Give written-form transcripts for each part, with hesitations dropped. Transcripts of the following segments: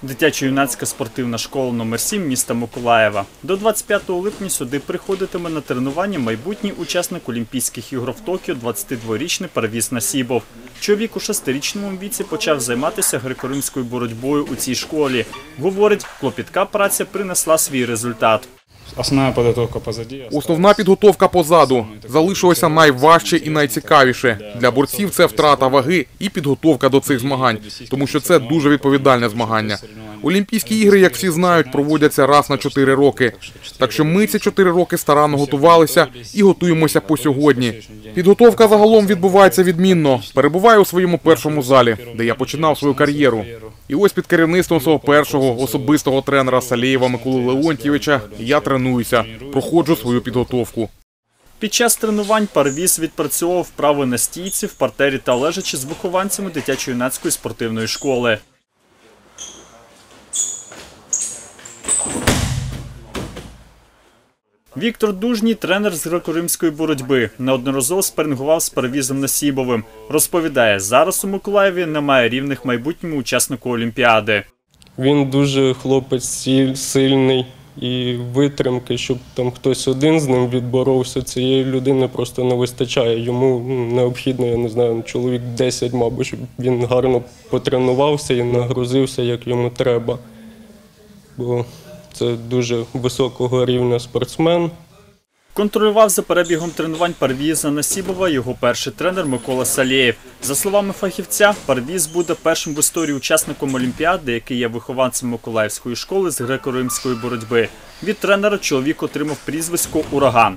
Дитячо-юнацька спортивна школа номер 7 міста Миколаєва. До 25 липня сюди приходитиме на тренування майбутній учасник Олімпійських ігор в Токіо 22-річний Парвіз Насібов. Чоловік у 6-річному віці почав займатися греко-римською боротьбою у цій школі. Говорить, клопітка праця принесла свій результат. Основна підготовка позаду. Залишилося найважче і найцікавіше. Для борців це втрата ваги і підготовка до цих змагань, тому що це дуже відповідальне змагання. Олімпійські ігри, як всі знають, проводяться раз на 4 роки. Так що ми ці 4 роки старанно готувалися і готуємося по сьогодні. Підготовка загалом відбувається відмінно. Перебуваю у своєму першому залі, де я починав свою кар'єру. І ось під керівництвом свого першого особистого тренера Салєєва Миколи Леонтійовича я тренуюся, проходжу свою підготовку. Під час тренувань Парвіз відпрацьовував вправи на стійці, в партері та лежачи з вихованцями дитячо-юнацької спортивної школи. Віктор Дужній – тренер з греко-римської боротьби. Неодноразово спарингував з Парвізом Насібовим. Розповідає, зараз у Миколаєві немає рівних майбутньому учаснику Олімпіади. Він дуже хлопець сильний і витримки, щоб там хтось один з ним відборовся, цієї людини просто не вистачає. Йому необхідно, я не знаю, чоловік 10, мабуть, щоб він гарно потренувався і нагрузився, як йому треба. Бо це дуже високого рівня спортсмен. Контролював за перебігом тренувань Парвіза Насібова його перший тренер Микола Салєєв. За словами фахівця, Парвіз буде першим в історії учасником Олімпіади, який є вихованцем Миколаївської школи з греко-римської боротьби. Від тренера чоловік отримав прізвисько «Ураган».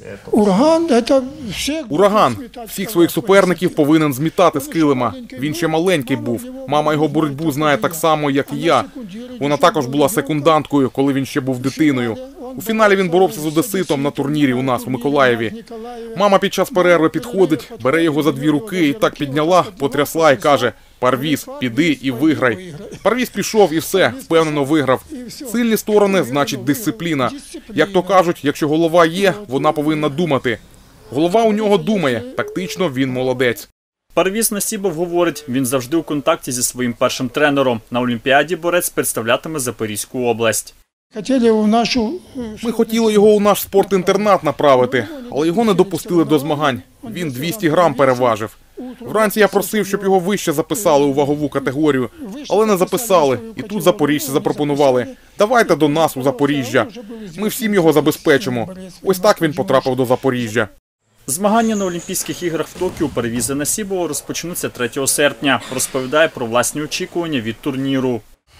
Ураган. Всіх своїх суперників повинен змітати з килима. Він ще маленький був. Мама його боротьбу знає так само, як і я. Вона також була секунданткою, коли він ще був дитиною. У фіналі він боровся з одеситом на турнірі у нас у Миколаєві. Мама під час перерви підходить, бере його за 2 руки і так підняла, потрясла і каже: «Парвіз, піди і виграй». Парвіз пішов і все, впевнено виграв. Сильні сторони – значить дисципліна. Як то кажуть, якщо голова є, вона повинна думати. Голова у нього думає, тактично він молодець. Парвіз Насібов говорить, він завжди у контакті зі своїм першим тренером. На Олімпіаді борець представлятиме Запорізьку область. Ми хотіли його у наш спортінтернат направити, але його не допустили до змагань. Він 200 грам переважив. Вранці я просив, щоб його вище записали у вагову категорію, але не записали. І тут запоріжці запропонували: «Давайте до нас у Запоріжжя. Ми всім його забезпечимо». Ось так він потрапив до Запоріжжя. Змагання на Олімпійських іграх в Токіо Парвіза Насібова розпочнуться 3 серпня. Розповідає про власні очікування від турніру.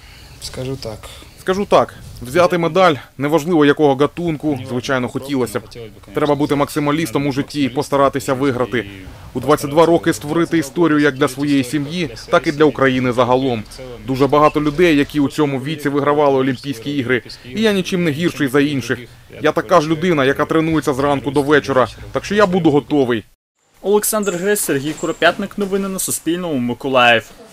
Скажу так, взяти медаль, неважливо якого гатунку, звичайно, хотілося б. Треба бути максималістом у житті і постаратися виграти. У 22 роки створити історію як для своєї сім'ї, так і для України загалом. Дуже багато людей, які у цьому віці вигравали Олімпійські ігри, і я нічим не гірший за інших. Я така ж людина, яка тренується зранку до вечора, так що я буду готовий. Олександр Гресь, Сергій Куропятник. Новини на Суспільному. Миколаїв.